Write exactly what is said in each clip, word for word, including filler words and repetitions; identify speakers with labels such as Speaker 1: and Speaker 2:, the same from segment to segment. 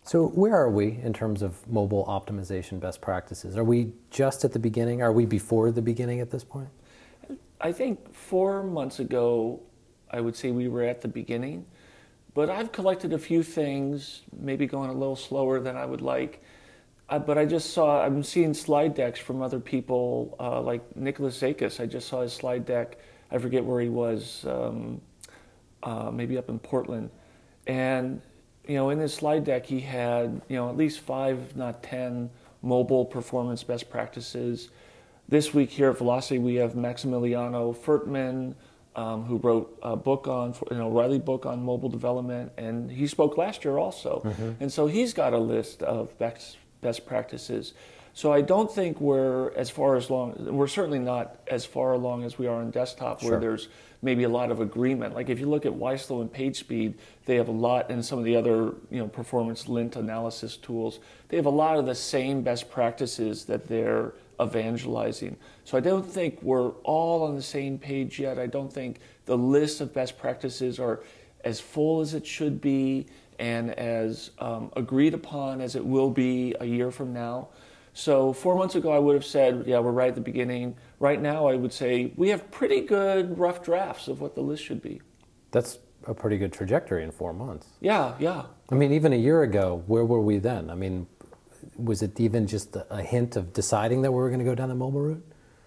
Speaker 1: So where are we in terms of mobile optimization best practices? Are we just at the beginning? Are we before the beginning at this point?
Speaker 2: I think four months ago, I would say we were at the beginning, but I've collected a few things, maybe going a little slower than I would like. Uh, but I just saw, I'm seeing slide decks from other people, uh, like Nicholas Zakis. I just saw his slide deck. I forget where he was, um, uh, maybe up in Portland. And you know, in his slide deck, he had, you know, at least five, not ten, mobile performance best practices. This week here at Velocity, we have Maximiliano Furtman, um, who wrote a book on, an O'Reilly book on mobile development, and he spoke last year also. Mm-hmm. And so he's got a list of best, best practices. So I don't think we're as far as long, we're certainly not as far along as we are on desktop, where sure. there's maybe a lot of agreement. Like if you look at YSlow and PageSpeed, they have a lot, and some of the other, you know, performance lint analysis tools, they have a lot of the same best practices that they're evangelizing. So I don't think we're all on the same page yet. I don't think the list of best practices are as full as it should be and as um, agreed upon as it will be a year from now. So four months ago, I would have said, yeah, we're right at the beginning. Right now, I would say we have pretty good rough drafts of what the list should be.
Speaker 1: That's a pretty good trajectory in four months.
Speaker 2: Yeah, yeah.
Speaker 1: I mean, even a year ago, where were we then? I mean, was it even just a hint of deciding that we were going to go down the mobile route?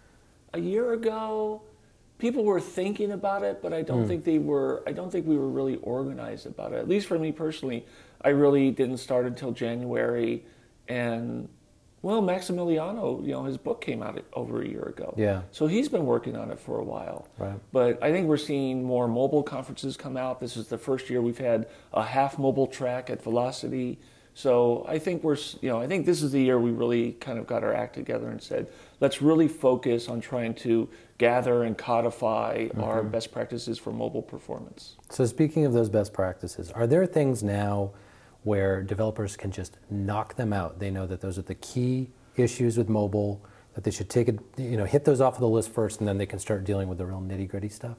Speaker 2: A year ago, people were thinking about it, but I don't mm. think they were, I don't think we were really organized about it. At least for me personally, I really didn't start until January, and well, Maximiliano, you know, his book came out over a year ago.
Speaker 1: Yeah.
Speaker 2: So he's been working on it for a while.
Speaker 1: Right.
Speaker 2: But I think we're seeing more mobile conferences come out. This is the first year we've had a half mobile track at Velocity. So I think we're, you know, I think this is the year we really kind of got our act together and said, let's really focus on trying to gather and codify mm-hmm. our best practices for mobile performance.
Speaker 1: So speaking of those best practices, are there things now where developers can just knock them out? They know that those are the key issues with mobile, that they should take it, you know, hit those off of the list first, and then they can start dealing with the real nitty-gritty stuff?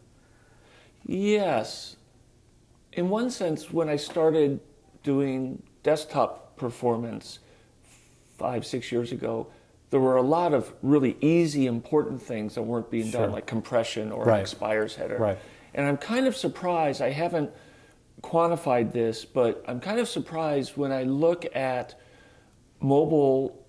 Speaker 2: Yes. In one sense, when I started doing desktop performance five, six years ago, there were a lot of really easy, important things that weren't being
Speaker 1: sure.
Speaker 2: done, like compression or
Speaker 1: right.
Speaker 2: an expires header.
Speaker 1: Right.
Speaker 2: And I'm kind of surprised, I haven't quantified this, but I'm kind of surprised when I look at mobile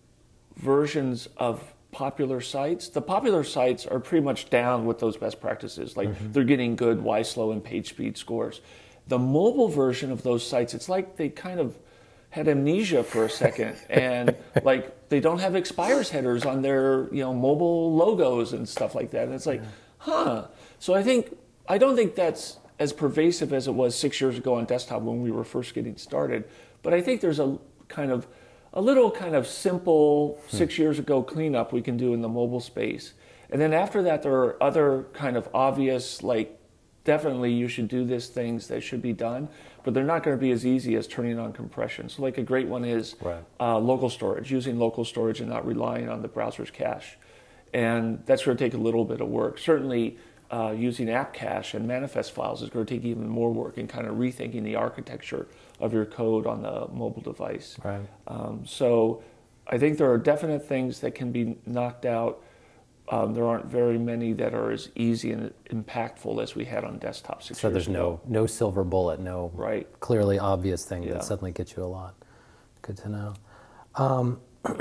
Speaker 2: versions of popular sites. The popular sites are pretty much down with those best practices. Like mm-hmm. they're getting good YSlow and PageSpeed scores. The mobile version of those sites, it's like they kind of had amnesia for a second, and like they don't have expires headers on their, you know, mobile logos and stuff like that. And it's like, yeah. huh. So I think I don't think that's as pervasive as it was six years ago on desktop when we were first getting started. But I think there's a kind of a little kind of simple hmm. six years ago cleanup we can do in the mobile space. And then after that, there are other kind of obvious, like definitely you should do this things that should be done, but they're not going to be as easy as turning on compression. So like a great one is
Speaker 1: right.
Speaker 2: uh, local storage, using local storage and not relying on the browser's cache. And that's going to take a little bit of work. Certainly, Uh, using app cache and manifest files is going to take even more work in kind of rethinking the architecture of your code on the mobile device.
Speaker 1: Right.
Speaker 2: Um, so I think there are definite things that can be knocked out. Um, there aren't very many that are as easy and impactful as we had on desktop six
Speaker 1: so
Speaker 2: years
Speaker 1: there's
Speaker 2: ago.
Speaker 1: no no silver bullet, no
Speaker 2: right.
Speaker 1: clearly obvious thing
Speaker 2: yeah.
Speaker 1: that suddenly gets you a lot. Good to know. Um,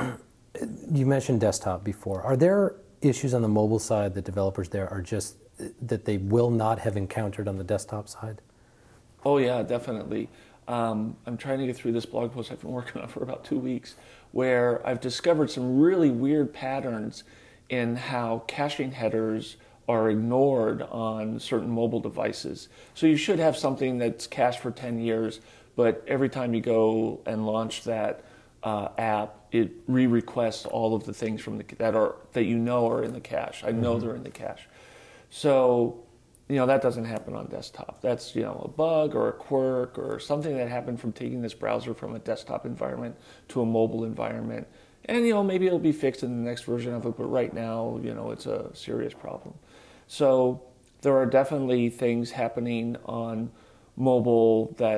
Speaker 1: you mentioned desktop before. Are there issues on the mobile side that developers there are just that they will not have encountered on the desktop side?
Speaker 2: Oh yeah, definitely. Um, I'm trying to get through this blog post I've been working on for about two weeks, where I've discovered some really weird patterns in how caching headers are ignored on certain mobile devices. So you should have something that's cached for ten years, but every time you go and launch that uh, app, it re-requests all of the things from the, that are that you know are in the cache. I know mm-hmm. they're in the cache. So, you know, that doesn't happen on desktop. That's, you know, a bug or a quirk or something that happened from taking this browser from a desktop environment to a mobile environment. And, you know, maybe it'll be fixed in the next version of it, but right now, you know, it's a serious problem. So there are definitely things happening on mobile that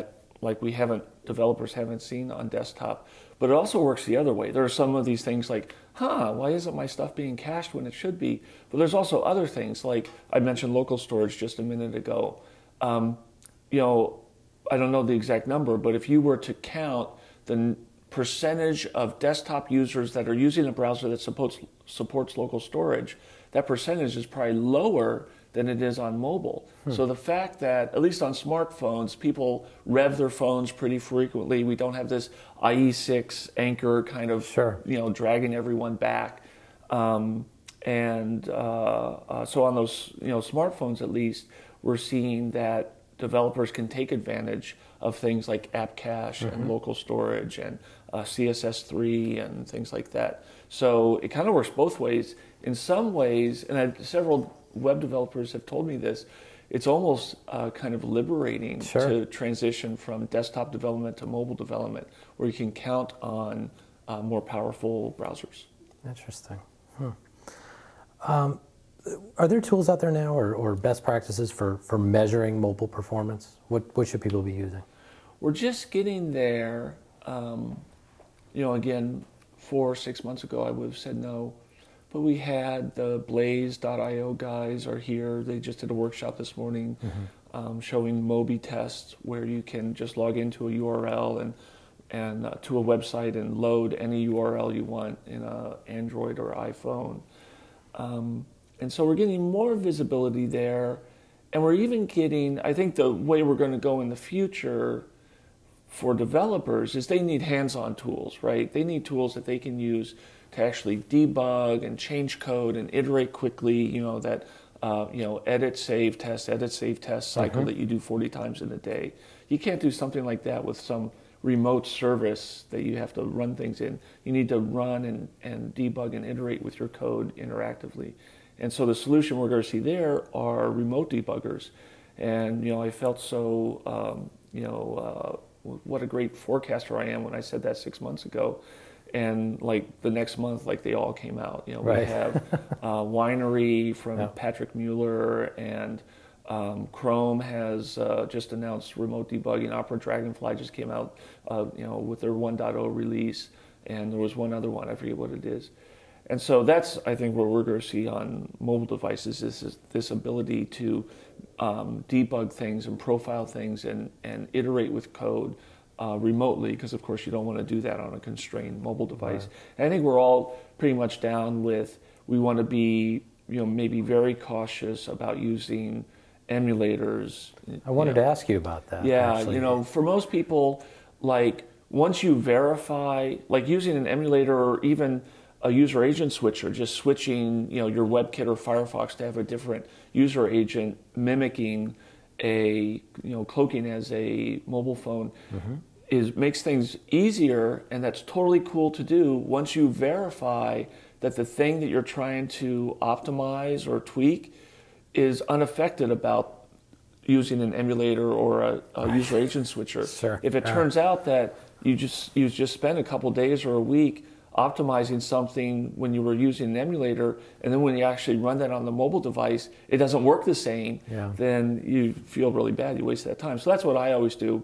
Speaker 2: like we haven't, developers haven't seen on desktop. But it also works the other way. There are some of these things like, huh, why isn't my stuff being cached when it should be? But there's also other things, like I mentioned local storage just a minute ago. Um, you know, I don't know the exact number, but if you were to count the percentage of desktop users that are using a browser that supports, supports local storage, that percentage is probably lower than it is on mobile. Hmm. So the fact that, at least on smartphones, people rev their phones pretty frequently. We don't have this I E six anchor kind of, sure. you know, dragging everyone back. Um, and uh, uh, so on those, you know, smartphones at least, we're seeing that developers can take advantage of things like app cache mm-hmm. and local storage and uh, C S S three and things like that. So it kind of works both ways. In some ways, and I've, several web developers have told me this, it's almost uh, kind of liberating sure. to transition from desktop development to mobile development, where you can count on uh, more powerful browsers.
Speaker 1: Interesting. Hmm. Um, are there tools out there now, or, or best practices for, for measuring mobile performance? What, what should people be using?
Speaker 2: We're just getting there. Um, you know, again, four or six months ago, I would have said no. But we had the blaze dot i o guys are here. They just did a workshop this morning mm-hmm. um, showing Moby tests, where you can just log into a U R L and and uh, to a website and load any U R L you want in a Android or iPhone. Um, and so we're getting more visibility there, and we're even getting, I think the way we're going to go in the future for developers is they need hands-on tools, right? They need tools that they can use to actually debug and change code and iterate quickly, you know, that, uh, you know, edit, save, test, edit, save, test cycle mm-hmm. that you do forty times in a day. You can't do something like that with some remote service that you have to run things in. You need to run and, and debug and iterate with your code interactively. And so the solution we're going to see there are remote debuggers. And, you know, I felt so, um, you know, uh, what a great forecaster I am when I said that six months ago. And like the next month, like they all came out. You know, right. we have uh, Winery from yeah. Patrick Mueller, and um, Chrome has uh, just announced remote debugging. Opera Dragonfly just came out, uh, you know, with their one point oh release, and there was one other one, I forget what it is. And so that's, I think, what we're going to see on mobile devices is this, this ability to um, debug things and profile things and, and iterate with code Uh, remotely, because of course you don't want to do that on a constrained mobile device. Right. And I think we're all pretty much down with, we want to be, you know, maybe very cautious about using emulators.
Speaker 1: I wanted
Speaker 2: you know.
Speaker 1: to ask you about that.
Speaker 2: Yeah,
Speaker 1: actually.
Speaker 2: you know, for most people, like once you verify, like using an emulator or even a user agent switcher, just switching, you know, your WebKit or Firefox to have a different user agent mimicking a, you know, cloaking as a mobile phone mm-hmm. is makes things easier, and that's totally cool to do once you verify that the thing that you're trying to optimize or tweak is unaffected about using an emulator or a, a right. user agent switcher.
Speaker 1: Sure.
Speaker 2: If it
Speaker 1: yeah.
Speaker 2: turns out that you just you just spent a couple days or a week optimizing something when you were using an emulator, and then when you actually run that on the mobile device, it doesn't work the same, yeah. then you feel really bad. You wasted that time. So that's what I always do,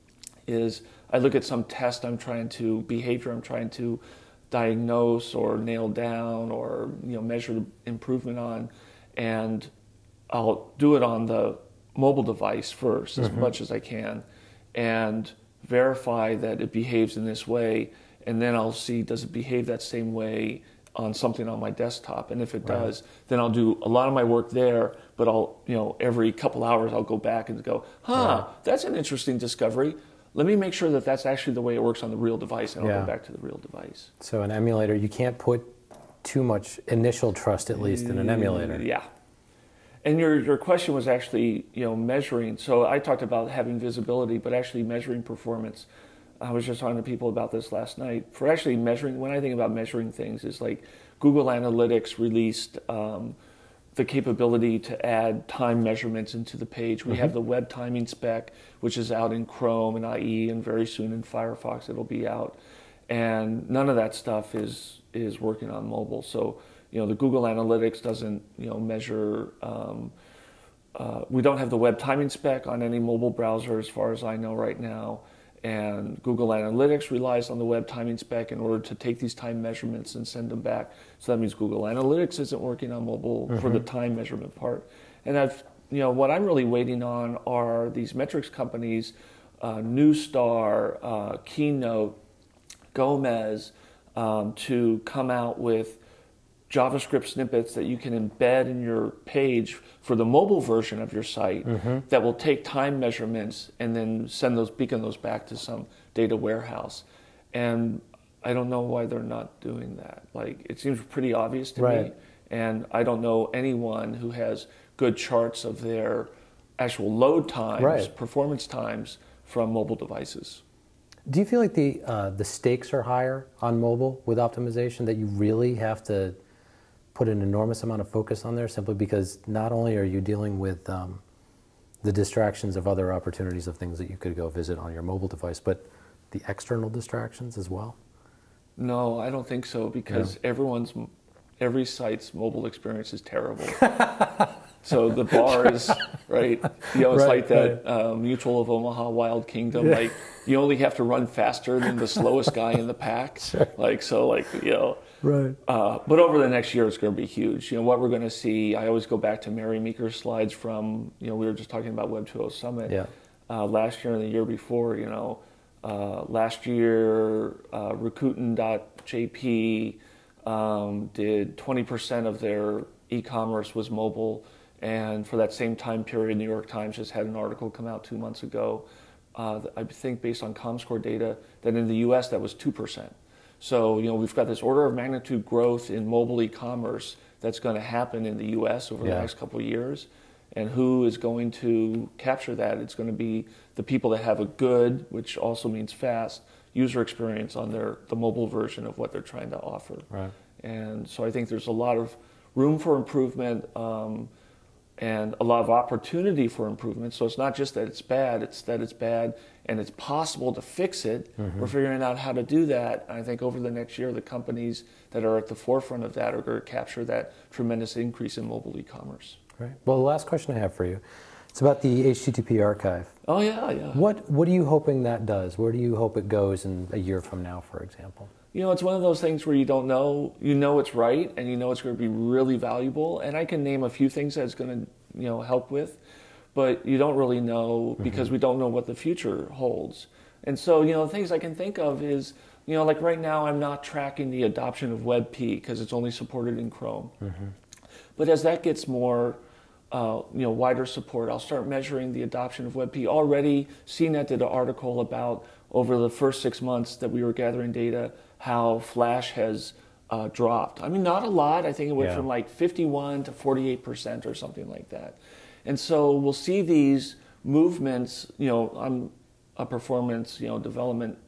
Speaker 2: is I look at some test I'm trying to, behavior I'm trying to diagnose or nail down or, you know, measure improvement on, and I'll do it on the mobile device first as mm-hmm. much as I can, and verify that it behaves in this way. And then I'll see, does it behave that same way on something on my desktop? And if it right. does, then I'll do a lot of my work there, but I'll, you know, every couple hours I'll go back and go, huh, right. that's an interesting discovery. Let me make sure that that's actually the way it works on the real device, and I'll yeah. go back to the real device.
Speaker 1: So an emulator, you can't put too much initial trust, at least, in an emulator.
Speaker 2: Yeah. And your, your question was actually, you know, measuring. So I talked about having visibility, but actually measuring performance. I was just talking to people about this last night. For actually measuring, when I think about measuring things, is like Google Analytics released um, the capability to add time measurements into the page. We mm-hmm. have the web timing spec, which is out in Chrome and I E, and very soon in Firefox it'll be out. And none of that stuff is is working on mobile. So, you know, the Google Analytics doesn't, you know, measure. Um, uh, we don't have the web timing spec on any mobile browser, as far as I know right now. And Google Analytics relies on the web timing spec in order to take these time measurements and send them back. So that means Google Analytics isn't working on mobile mm-hmm. for the time measurement part. And I've, you know, what I'm really waiting on are these metrics companies, uh, Newstar, uh, Keynote, Gomez, um, to come out with JavaScript snippets that you can embed in your page for the mobile version of your site mm-hmm. that will take time measurements and then send those, beacon those back to some data warehouse. And I don't know why they're not doing that. Like, it seems pretty obvious to
Speaker 1: right.
Speaker 2: me. And I don't know anyone who has good charts of their actual load times, right. performance times from mobile devices.
Speaker 1: Do you feel like the uh, the stakes are higher on mobile with optimization, that you really have to put an enormous amount of focus on there, simply because not only are you dealing with um, the distractions of other opportunities of things that you could go visit on your mobile device, but the external distractions as well?
Speaker 2: No, I don't think so, because yeah. everyone's, every site's mobile experience is terrible. So the bars, right? You know, it's
Speaker 1: right,
Speaker 2: like that
Speaker 1: right.
Speaker 2: uh, Mutual of Omaha Wild Kingdom.
Speaker 1: Yeah.
Speaker 2: Like, you only have to run faster than the slowest guy in the pack.
Speaker 1: Sure.
Speaker 2: Like, so, like, you know.
Speaker 1: Right.
Speaker 2: Uh, but over the next year, it's going to be huge. You know, what we're going to see, I always go back to Mary Meeker's slides from, you know, we were just talking about Web two point oh Summit.
Speaker 1: Yeah.
Speaker 2: Uh, last year and the year before, you know, uh, last year, uh, Rakuten dot J P um, did twenty percent of their e-commerce was mobile. And for that same time period, New York Times just had an article come out two months ago, uh, I think based on ComScore data, that in the U S that was two percent. So, you know, we've got this order of magnitude growth in mobile e-commerce that's going to happen in the U S over yeah. the next couple of years. And who is going to capture that? It's going to be the people that have a good, which also means fast, user experience on their the mobile version of what they're trying to offer.
Speaker 1: Right.
Speaker 2: And so I think there's a lot of room for improvement, um, and a lot of opportunity for improvement. So it's not just that it's bad, it's that it's bad and it's possible to fix it. Mm-hmm. We're figuring out how to do that. And I think over the next year, the companies that are at the forefront of that are going to capture that tremendous increase in mobile e-commerce.
Speaker 1: Right. Well, the last question I have for you, it's about the H T T P archive.
Speaker 2: Oh, yeah, yeah.
Speaker 1: What, what are you hoping that does? Where do you hope it goes in a year from now, for example?
Speaker 2: You know, it's one of those things where you don't know, you know it's right, and you know it's going to be really valuable. And I can name a few things that it's going to, you know, help with, but you don't really know because mm-hmm. we don't know what the future holds. And so, you know, the things I can think of is, you know, like right now I'm not tracking the adoption of WebP because it's only supported in Chrome. Mm-hmm. But as that gets more, uh, you know, wider support, I'll start measuring the adoption of WebP. Already, C net did an article about over the first six months that we were gathering data, how Flash has uh, dropped. I mean, not a lot. I think it went yeah. from like fifty-one to forty-eight percent or something like that. And so we'll see these movements. You know, I'm a performance, you know, development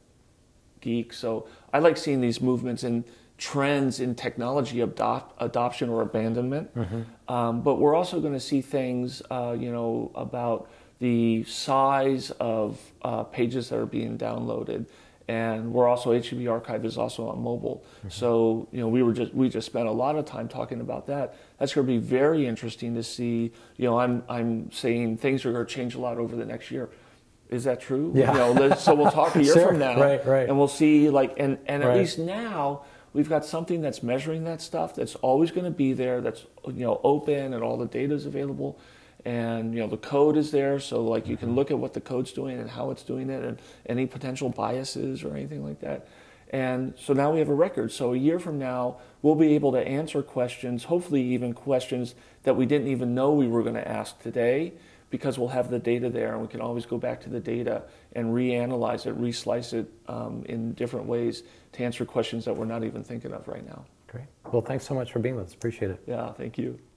Speaker 2: geek, so I like seeing these movements and trends in technology adopt, adoption or abandonment. Mm-hmm. Um, but we're also going to see things, uh, you know, about the size of uh, pages that are being downloaded. And we're also, H T T P archive is also on mobile. Mm-hmm. So, you know, we were just, we just spent a lot of time talking about that. That's going to be very interesting to see. You know, I'm, I'm saying things are going to change a lot over the next year. Is that true?
Speaker 1: Yeah.
Speaker 2: You know, let's, so we'll talk a year
Speaker 1: sure.
Speaker 2: from now.
Speaker 1: Right, right.
Speaker 2: And we'll see, like, and, and at
Speaker 1: right.
Speaker 2: least now, we've got something that's measuring that stuff, that's always going to be there, that's, you know, open and all the data is available. And, you know, the code is there, so like you can look at what the code's doing and how it's doing it and any potential biases or anything like that. And so now we have a record. So a year from now, we'll be able to answer questions, hopefully even questions that we didn't even know we were going to ask today, because we'll have the data there and we can always go back to the data and reanalyze it, reslice it um, in different ways to answer questions that we're not even thinking of right now.
Speaker 1: Great. Well, thanks so much for being with us. Appreciate it.
Speaker 2: Yeah, thank you.